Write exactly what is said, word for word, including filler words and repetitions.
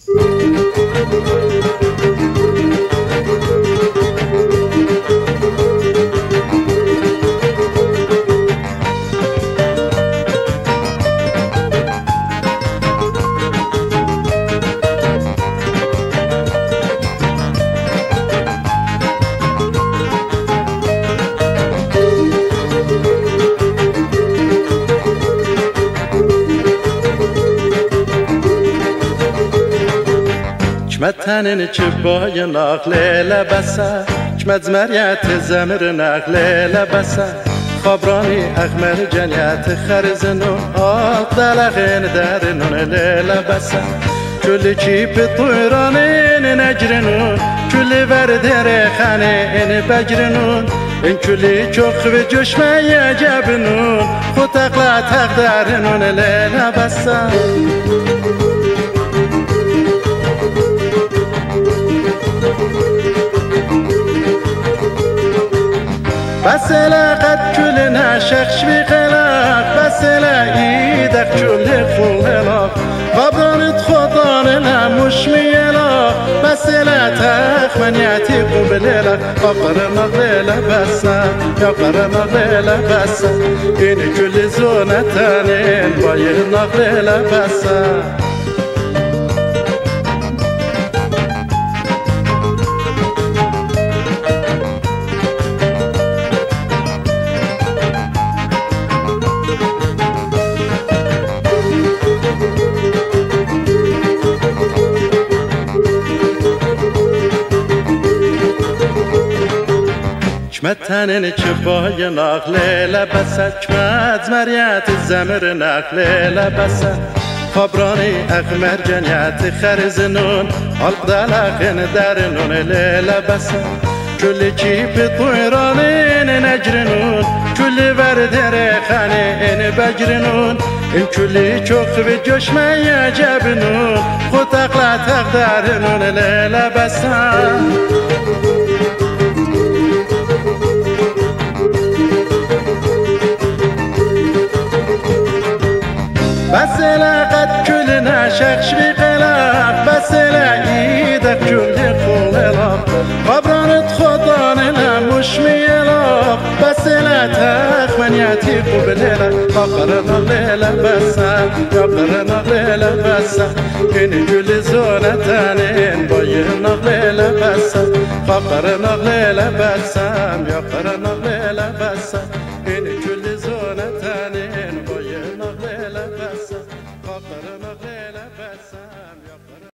كمتنن چبای نقل لبسه كمت مریت زمر نقل لبسه خبرانی اغمر جنیت خرزنون آت دلغین درنون لبسه كل چیپ طویرانین نجرنون كل ورد رخانین بجرنون این كل چوخ و جشمه جبنون خود اقلا تقدرنون لبسه بس لقد كلنا شخش بقلاق بس لقيدك كل خللاق قبران خطان لا مش ميلاق بس لا تخمن يعتيق بليلة قبر مغليلة بس يا قبر مغليلة بس إن كل زونة تانين باير نغليلة بس كمتنن چبای نقل لبسه كمت مریت زمر نقل لبسه خبرانی اغمر جنیت خرزنون حلق دلقین درنون لبسه كل چیپ طویرانین نجرنون كل ورد رخانین بجرنون این كل چوخ و جشمه جبنون خود اقلا تقدرنون لبسه بس لقد كلنا شخش بقلاق بس لقيدك كل خللاق قبران خطان لا مش ميلاق بس لا تخمن يعتيق بليلة قبرنا الليلة بس يا قبرنا الليلة بس إن كل زونة تانين بايرنا الليلة بس قبرنا الليلة بس يا